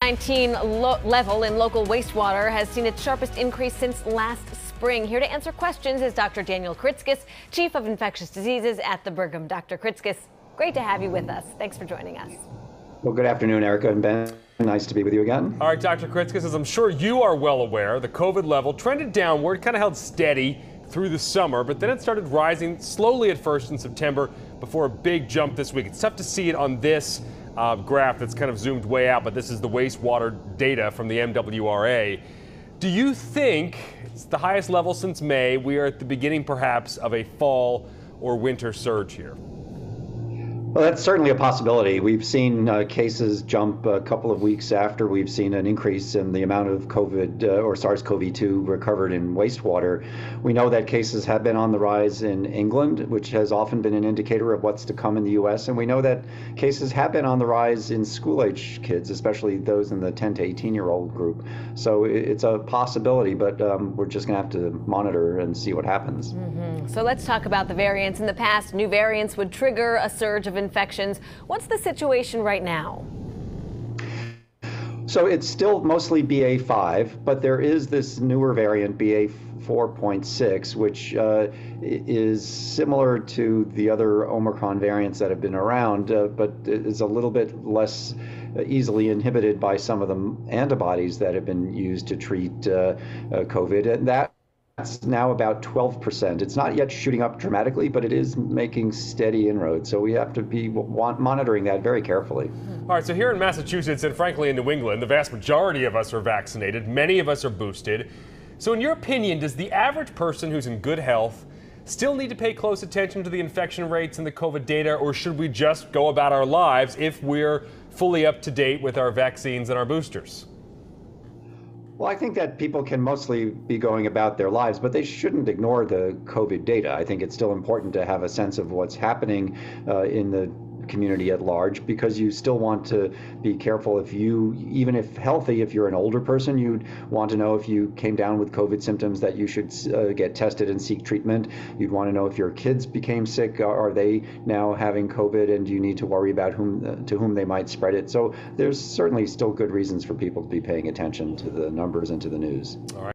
COVID-19 level in local wastewater has seen its sharpest increase since last spring. Here to answer questions is Dr. Daniel Kuritzkes, Chief of Infectious Diseases at the Brigham. Dr. Kuritzkes, great to have you with us. Thanks for joining us. Well, good afternoon, Erica and Ben. Nice to be with you again. All right, Dr. Kuritzkes, as I'm sure you are well aware, the COVID level trended downward, kind of held steady through the summer, but then it started rising slowly at first in September before a big jump this week. It's tough to see it on this graph that's kind of zoomed way out, but this is the wastewater data from the MWRA. Do you think it's the highest level since May? We are at the beginning, perhaps, of a fall or winter surge here. Well, that's certainly a possibility. We've seen cases jump a couple of weeks after we've seen an increase in the amount of COVID or SARS-CoV-2 recovered in wastewater. We know that cases have been on the rise in England, which has often been an indicator of what's to come in the U.S. And we know that cases have been on the rise in school-age kids, especially those in the 10 to 18-year-old group. So it's a possibility, but we're just going to have to monitor and see what happens. So let's talk about the variants. In the past, new variants would trigger a surge of infections. What's the situation right now? So it's still mostly BA5, but there is this newer variant, BA4.6, which is similar to the other Omicron variants that have been around, but is a little bit less easily inhibited by some of the antibodies that have been used to treat COVID. And that's now about 12%. It's not yet shooting up dramatically, but it is making steady inroads. So we have to be monitoring that very carefully. All right, so here in Massachusetts and frankly in New England, the vast majority of us are vaccinated. Many of us are boosted. So in your opinion, does the average person who's in good health still need to pay close attention to the infection rates and the COVID data, or should we just go about our lives if we're fully up to date with our vaccines and our boosters? Well, I think that people can mostly be going about their lives, but they shouldn't ignore the COVID data. I think it's still important to have a sense of what's happening in the community at large, because you still want to be careful if you, even if healthy, if you're an older person, you'd want to know if you came down with COVID symptoms that you should get tested and seek treatment. You'd want to know if your kids became sick, are they now having COVID, and do you need to worry about to whom they might spread it? So there's certainly still good reasons for people to be paying attention to the numbers and to the news. All right.